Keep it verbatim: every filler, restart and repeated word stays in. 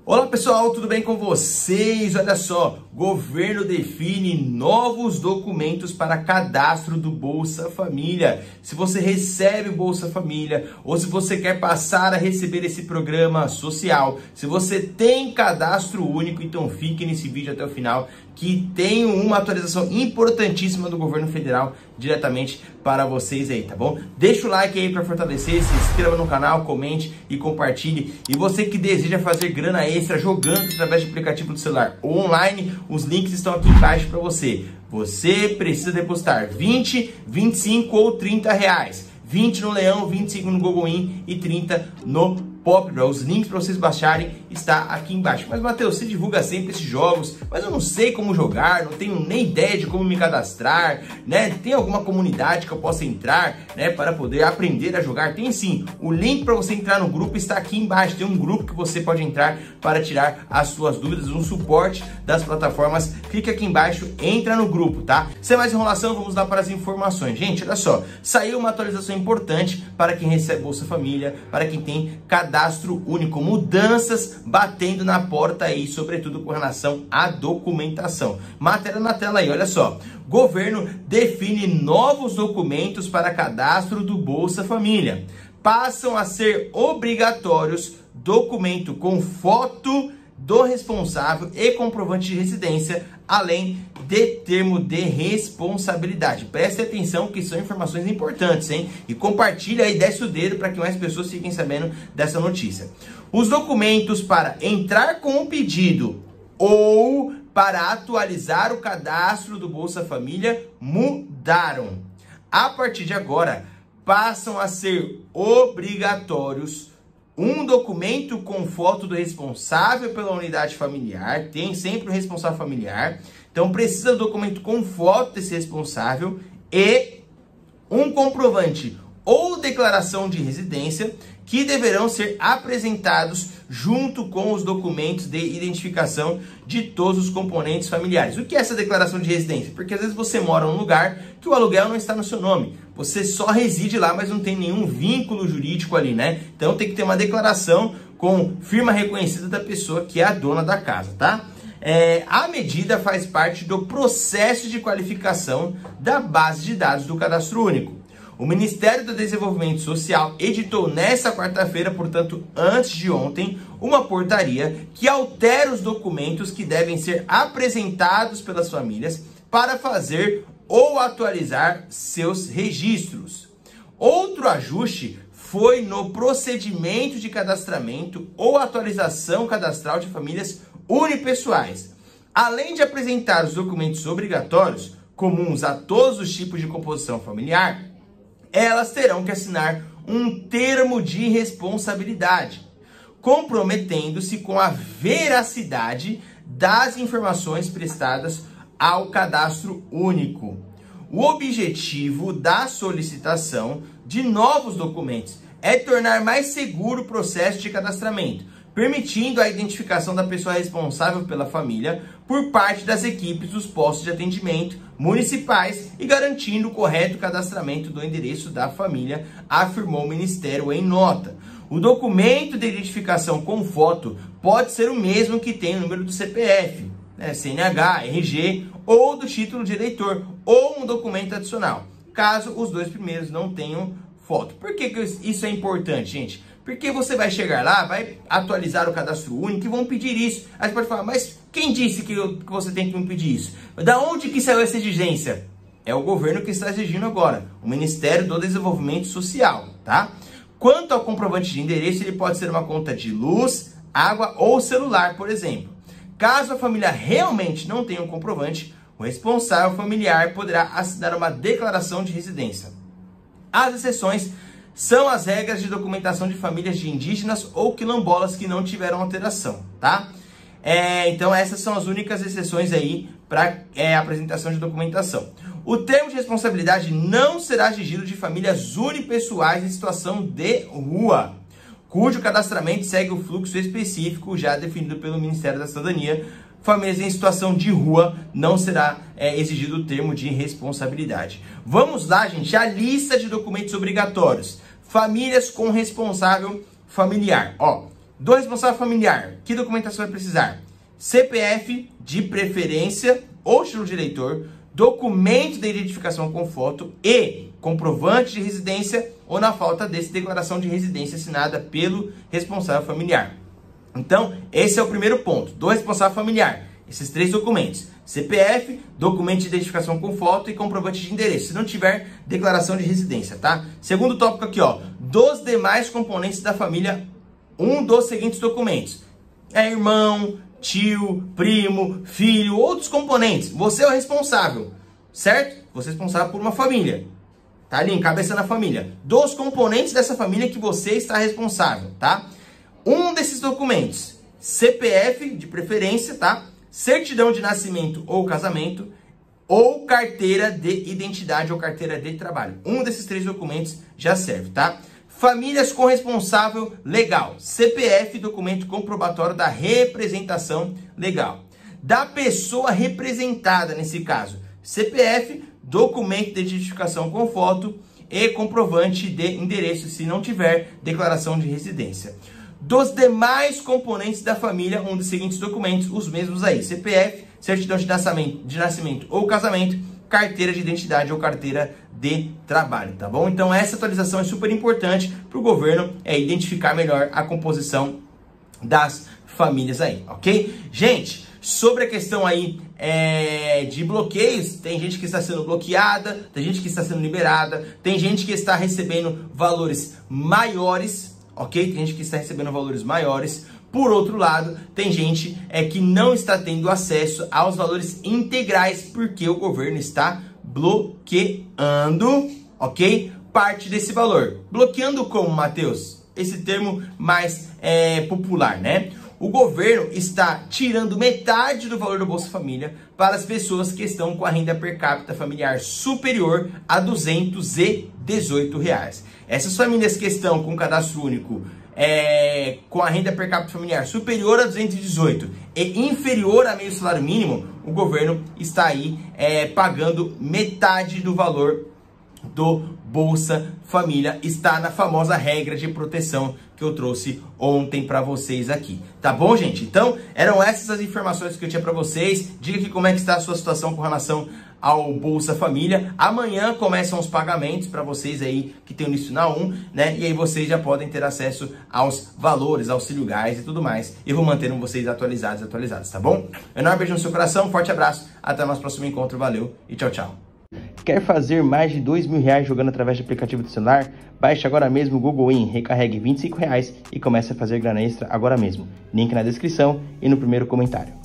Olá pessoal, tudo bem com vocês? Olha só, governo define novos documentos para cadastro do Bolsa Família. Se você recebe o Bolsa Família ou se você quer passar a receber esse programa social, se você tem cadastro único, então fique nesse vídeo até o final, que tem uma atualização importantíssima do governo federal diretamente para vocês aí, tá bom? Deixa o like aí para fortalecer, se inscreva no canal, comente e compartilhe. E você que deseja fazer grana extra jogando através de aplicativo do celular ou online, os links estão aqui embaixo para você. Você precisa depositar vinte, vinte e cinco ou trinta reais. vinte no Leão, vinte e cinco no Gogoin e trinta no Popbra. Os links para vocês baixarem está aqui embaixo. Mas Matheus, você divulga sempre esses jogos, mas eu não sei como jogar, não tenho nem ideia de como me cadastrar, né? Tem alguma comunidade que eu possa entrar, né, para poder aprender a jogar? Tem sim. O link para você entrar no grupo está aqui embaixo. Tem um grupo que você pode entrar para tirar as suas dúvidas, um suporte das plataformas. Clica aqui embaixo, entra no grupo, tá? Sem mais enrolação, vamos lá para as informações. Gente, olha só, saiu uma atualização importante para quem recebe Bolsa Família, para quem tem cadastro Cadastro único, mudanças batendo na porta aí, sobretudo com relação à documentação. Matéria na tela aí, olha só. Governo define novos documentos para cadastro do Bolsa Família. Passam a ser obrigatórios documento com foto do responsável e comprovante de residência, além de termo de responsabilidade. Preste atenção que são informações importantes, hein? E compartilha aí, desce o dedo para que mais pessoas fiquem sabendo dessa notícia. Os documentos para entrar com o pedido ou para atualizar o cadastro do Bolsa Família mudaram. A partir de agora, passam a ser obrigatórios um documento com foto do responsável pela unidade familiar, tem sempre o responsável familiar, então precisa do documento com foto desse responsável e um comprovante ou declaração de residência que deverão ser apresentados junto com os documentos de identificação de todos os componentes familiares. O que é essa declaração de residência? Porque às vezes você mora num lugar que o aluguel não está no seu nome. Você só reside lá, mas não tem nenhum vínculo jurídico ali, né? Então tem que ter uma declaração com firma reconhecida da pessoa que é a dona da casa, tá? É, a medida faz parte do processo de qualificação da base de dados do Cadastro Único. O Ministério do Desenvolvimento Social editou nesta quarta-feira, portanto, antes de ontem, uma portaria que altera os documentos que devem ser apresentados pelas famílias para fazer ou atualizar seus registros. Outro ajuste foi no procedimento de cadastramento ou atualização cadastral de famílias unipessoais. Além de apresentar os documentos obrigatórios, comuns a todos os tipos de composição familiar, elas terão que assinar um termo de responsabilidade, comprometendo-se com a veracidade das informações prestadas ao Cadastro Único. O objetivo da solicitação de novos documentos é tornar mais seguro o processo de cadastramento, permitindo a identificação da pessoa responsável pela família por parte das equipes dos postos de atendimento municipais e garantindo o correto cadastramento do endereço da família, afirmou o Ministério em nota. O documento de identificação com foto pode ser o mesmo que tem o número do C P F, né, C N H, R G ou do título de eleitor ou um documento adicional, caso os dois primeiros não tenham foto. Por que que isso é importante, gente? Porque você vai chegar lá, vai atualizar o cadastro único e vão pedir isso. Aí você pode falar, mas quem disse que, eu, que você tem que me pedir isso? Da onde que saiu essa exigência? É o governo que está exigindo agora, o Ministério do Desenvolvimento Social, tá? Quanto ao comprovante de endereço, ele pode ser uma conta de luz, água ou celular, por exemplo. Caso a família realmente não tenha um comprovante, o responsável familiar poderá assinar uma declaração de residência. As exceções são as regras de documentação de famílias de indígenas ou quilombolas que não tiveram alteração, tá? É, então essas são as únicas exceções aí para é, apresentação de documentação. O termo de responsabilidade não será exigido de famílias unipessoais em situação de rua, cujo cadastramento segue o fluxo específico já definido pelo Ministério da Cidadania. Famílias em situação de rua não será é, exigido o termo de responsabilidade. Vamos lá, gente, a lista de documentos obrigatórios. Famílias com responsável familiar. Ó, Do responsável familiar, que documentação vai precisar? C P F, de preferência, ou título de eleitor, documento de identificação com foto e comprovante de residência, ou na falta desse, declaração de residência assinada pelo responsável familiar. Então, esse é o primeiro ponto, do responsável familiar. Esses três documentos, C P F, documento de identificação com foto e comprovante de endereço, se não tiver declaração de residência, tá? Segundo tópico aqui, ó, dos demais componentes da família, um dos seguintes documentos. É irmão, tio, primo, filho, outros componentes. Você é o responsável, certo? Você é responsável por uma família. Tá ali, encabeçando a família. Dos componentes dessa família que você está responsável, tá? Um desses documentos, C P F, de preferência, tá? Certidão de nascimento ou casamento, ou carteira de identidade ou carteira de trabalho. Um desses três documentos já serve, tá? Famílias com responsável legal. C P F, documento comprobatório da representação legal. Da pessoa representada, nesse caso, C P F, documento de identificação com foto e comprovante de endereço, se não tiver declaração de residência. Dos demais componentes da família, um dos seguintes documentos, os mesmos aí. C P F, certidão de nascimento, de nascimento ou casamento, carteira de identidade ou carteira de trabalho, tá bom? Então essa atualização é super importante para o governo é, identificar melhor a composição das famílias aí, ok? Gente, sobre a questão aí é, de bloqueios, tem gente que está sendo bloqueada, tem gente que está sendo liberada, tem gente que está recebendo valores maiores, ok? Tem gente que está recebendo valores maiores. Por outro lado, tem gente é, que não está tendo acesso aos valores integrais porque o governo está bloqueando, ok? Parte desse valor. Bloqueando como, Matheus? Esse termo mais é, popular, né? O governo está tirando metade do valor do Bolsa Família para as pessoas que estão com a renda per capita familiar superior a duzentos e dezoito reais. Essas famílias que estão com cadastro único é, com a renda per capita familiar superior a duzentos e dezoito e inferior a meio salário mínimo, o governo está aí é, pagando metade do valor do Bolsa Família. Está na famosa regra de proteção que eu trouxe ontem para vocês aqui. Tá bom, gente? Então, eram essas as informações que eu tinha para vocês. Diga aqui como é que está a sua situação com relação ao Bolsa Família. Amanhã começam os pagamentos para vocês aí que tem o Nacional um, né? E aí vocês já podem ter acesso aos valores, auxílio gás e tudo mais. E vou mantendo vocês atualizados, atualizados, tá bom? Enorme beijo no seu coração, forte abraço, até o nosso próximo encontro, valeu e tchau, tchau. Quer fazer mais de dois mil reais jogando através de aplicativo do celular? Baixe agora mesmo o Google In, recarregue vinte e cinco reais e comece a fazer grana extra agora mesmo. Link na descrição e no primeiro comentário.